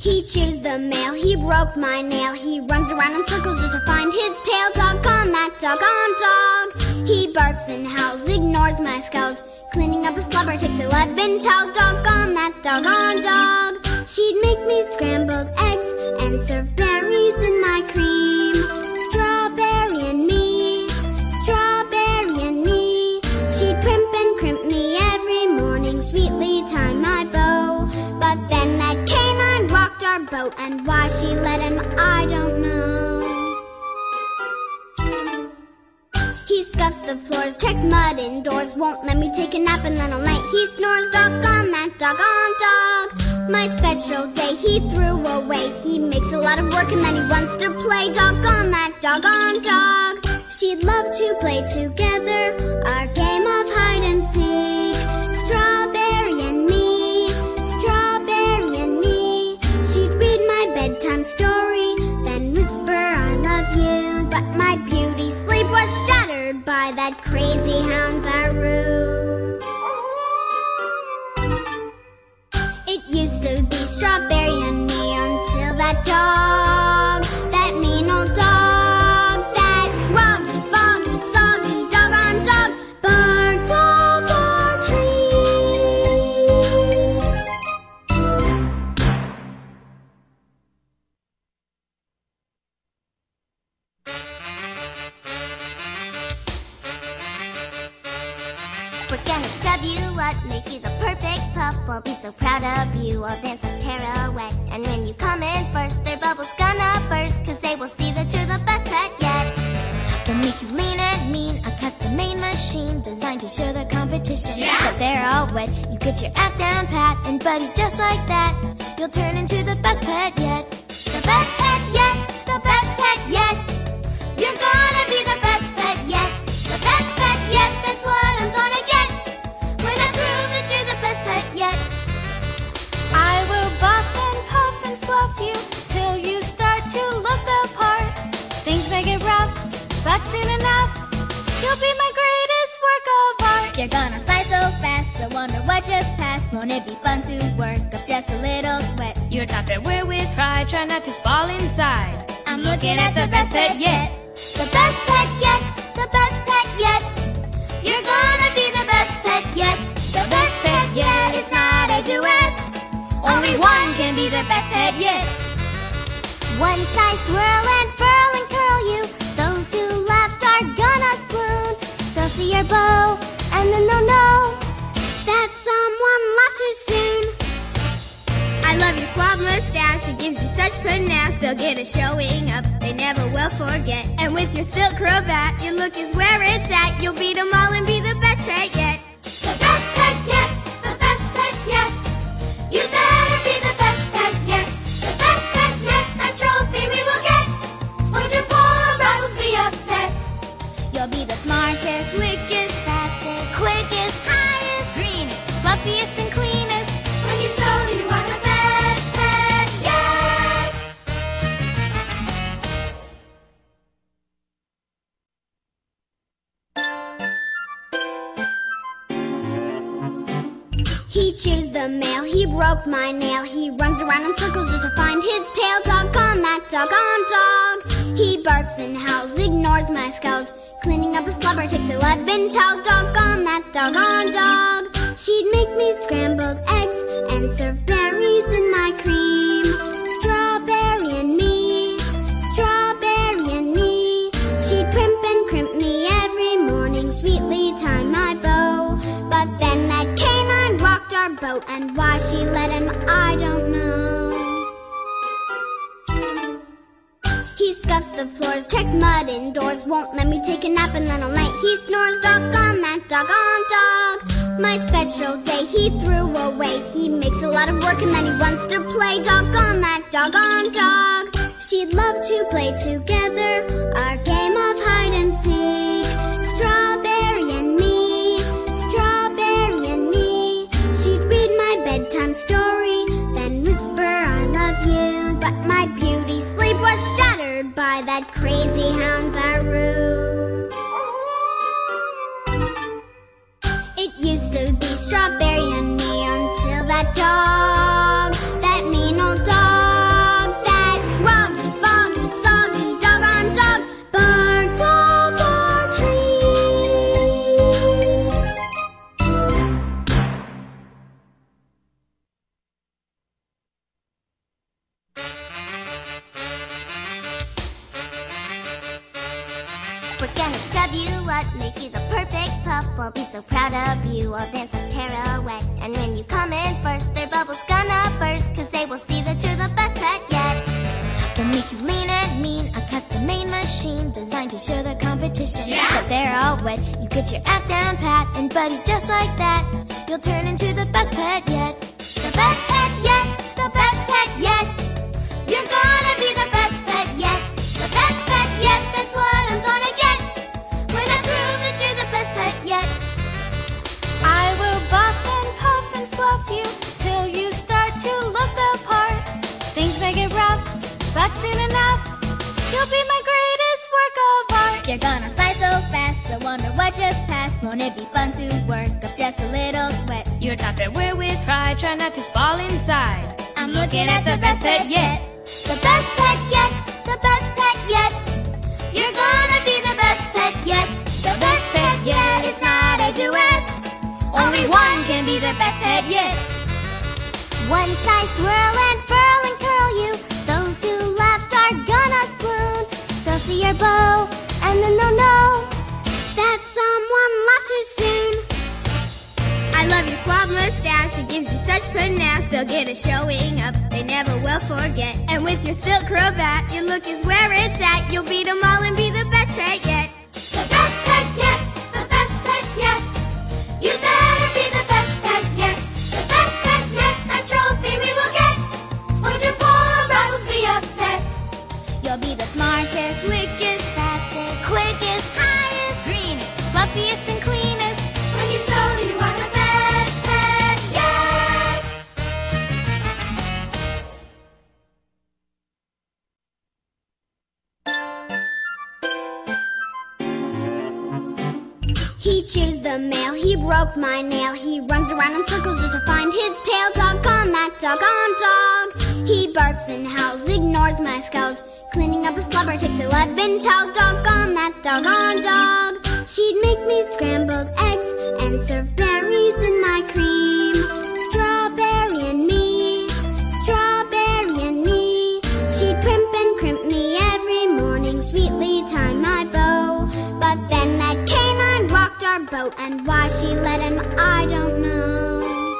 He chews the mail, he broke my nail. He runs around in circles just to find his tail. Doggone that doggone dog. He barks and howls, ignores my scowls. Cleaning up a slobber takes 11 towels. Doggone that doggone dog. She'd make me scrambled eggs and serve berries in my cream. Strawberry and me, strawberry and me. She'd primp and crimp me every morning, sweetly tie my bow. But then that canine rocked our boat, and why she let him, I don't know. He scuffs the floors, tracks mud indoors, won't let me take a nap, and then all night he snores. Doggone that doggone dog. My special day he threw away. He makes a lot of work and then he wants to play. Doggone that doggone dog. She'd love to play together our game of hide and seek. Strawberry and me, strawberry and me. She'd read my bedtime story, then whisper I love you. But my beauty sleep was shattered by that crazy hound's rude. It used to be strawberry and me until that dog, that mean old dog, that groggy, foggy, soggy doggone dog, barked up our tree. We're gonna scrub you up, make you the perfect pup. We'll be so proud of you, I'll dance a pirouette. And when you come in first, their bubbles gonna burst, 'cause they will see that you're the best pet yet. We'll make you lean and mean, a custom-made machine designed to show the competition. But they're all wet, you get your act down pat, and buddy, just like that, you'll turn into the best pet yet. The best pet yet, the best pet yet. You're gonna be the best pet yet. The best pet yet, that's what I'm gonna get when I prove that you're the best pet yet. I will buff and puff and fluff you till you start to look the part. Things may get rough, but soon enough you'll be my greatest work of art. You're gonna fly so fast, I wonder what just passed. Won't it be fun to work up just a little sweat? Your top it wear with pride, try not to fall inside. I'm looking at the best pet yet. The best pet yet, the best pet yet. You're gonna be the best pet yet. The best pet yet, it's not a duet. Only one can be the best pet yet. Once I swirl and furl and curl you, those who left are gonna swoon. They'll see your bow, and then they'll know That someone left too soon. I love your suave mustache, it gives you such panache. They'll get a showing up, they never will forget. And with your silk cravat, your look is where it's at. You'll beat them all and be the best pet yet. the best pet yet, the best pet yet. You better be the best pet yet. The best pet yet, a trophy we will get. Won't your poor rivals be upset? You'll be the smartest, slickest, fastest, quickest, highest, Greenest, fluffiest, and cleanest. when you show you are the best pet yet. He chews the mail, he broke my nail. He runs around in circles just to find his tail. Doggone that doggone dog. He barks and howls, ignores my scowls. Cleaning up a slobber takes 11 towels. Doggone that doggone dog. She'd make me scrambled eggs and serve berries in my cream. Strawberry and me, strawberry and me. She'd primp and crimp me every morning, sweetly tie my bow. But then that canine rocked our boat, and why she let him, I don't know. He scuffs the floors, tracks mud indoors, won't let me take a nap, and then all night he snores. Doggone that doggone dog. My special day he threw away. He makes a lot of work and then he wants to play. Doggone that doggone dog. She'd love to play together our game of hide and seek. Strawberry and me, strawberry and me. She'd read my bedtime story, then whisper I love you. But my beauty sleep was shattered by that crazy hound's rude. It used to be strawberry and me until that dog, that mean old dog, will be so proud of you. I'll dance a pirouette. And when you come in first, their bubble's gonna burst, 'cause they will see that you're the best pet yet. We'll make you lean and mean, a custom-made machine designed to show the competition. But they're all wet, you get your act down pat, and buddy, just like that, you'll turn into the best pet yet. The best pet yet, the best pet yet. You're gonna be the best pet yet. The best pet yet, that's what I'm gonna get when I prove that you're the best pet yet. I will buff and puff and fluff you till you start to look the part. Things may get rough, but soon enough, you'll be my greatest work of art. You're gonna fly so fast, I wonder what just passed. Won't it be fun to work up just a little sweat? Your top it wear with pride, try not to fall inside. I'm looking at the best pet yet. The best pet yet, the best pet yet. You're gonna be the best pet yet. The best pet yet, it's not a duet. Only one can be the best pet yet. Once I swirl and furl and curl you, those who left are gonna swoon. They'll see your bow, and then they'll know That someone left too soon. I love your suave mustache, it gives you such panache. They'll get a showing up, they never will forget. And with your silk cravat, your look is where it's at. You'll beat them all and be the best pet yet. the best pet yet, the best pet yet. You better be the best pet yet. The best pet yet, a trophy we will get. Won't your poor rivals be upset? You'll be the smartest, slickest, Fastest, quickest, highest, Greenest, fluffiest, and cleanest. when you show you are the best pet yet. He chews the mail, he broke my nail. He runs around in circles just to find his tail. Doggone that doggone dog. He barks and howls, ignores my scowls. Cleaning up a slobber takes 11 towels. Doggone that doggone dog. She'd make me scrambled eggs and serve berries in my cream. Strawberry and me, strawberry and me. She'd primp and crimp me every morning, sweetly tie my bow. But then that canine rocked our boat, and why she let him, I don't know.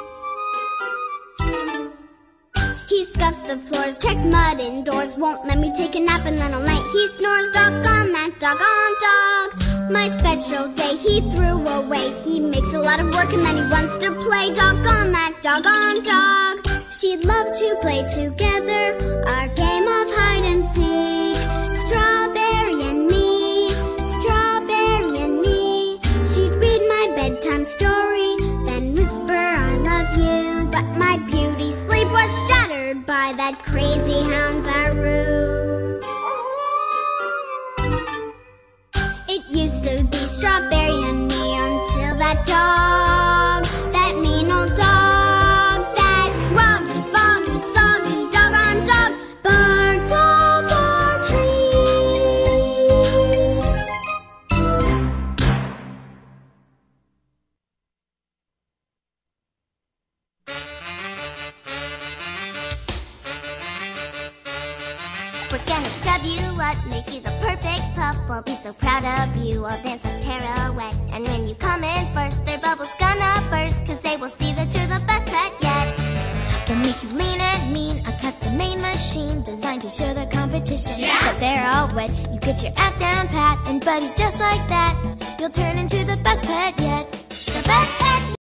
He scuffs the floors, tracks mud indoors, won't let me take a nap, and then all night he snores. Doggone that doggone dog. My special day he threw away. He makes a lot of work and then he wants to play. Doggone that doggone dog. She'd love to play together our game of hide and seek. Strawberry and me, strawberry and me. She'd read my bedtime story, then whisper I love you. But my beauty sleep was shattered by that crazy hound's rude. It used to be strawberry and me until that dog, that mean old dog, that groggy, foggy, soggy doggone dog, barked up our tree. We're gonna scrub you up, make you the perfect pup. We'll be so proud of you, I'll dance a pirouette. And when you come in first, their bubble's gonna burst, 'cause they will see that you're the best pet yet. We'll make you lean and mean, a custom-made machine designed to show the competition. But they're all wet, you get your act down pat, and buddy, just like that, you'll turn into the best pet yet. The best pet